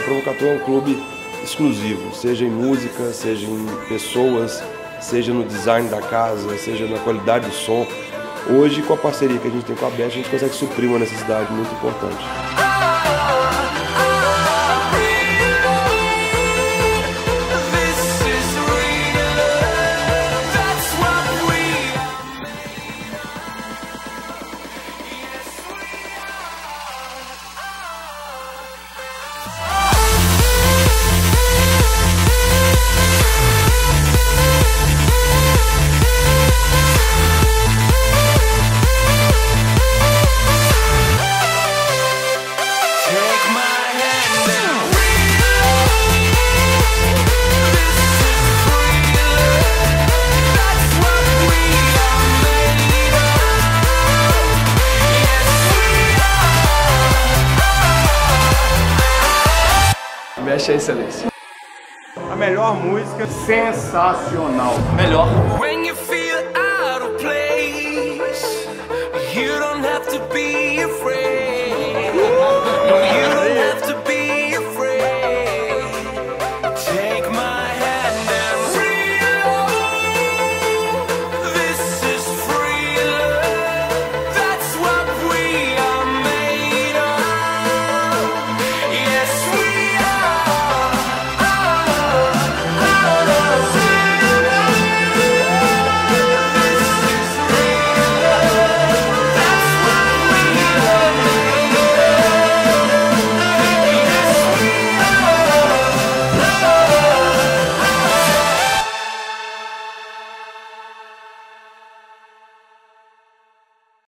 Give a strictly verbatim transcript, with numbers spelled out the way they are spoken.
Provocateur é um clube exclusivo, seja em música, seja em pessoas, seja no design da casa, seja na qualidade do som. Hoje, com a parceria que a gente tem com a Best, a gente consegue suprir uma necessidade muito importante. Mexe a excelência. A melhor música, sensacional. Melhor. When you feel out of place, you don't have to be afraid.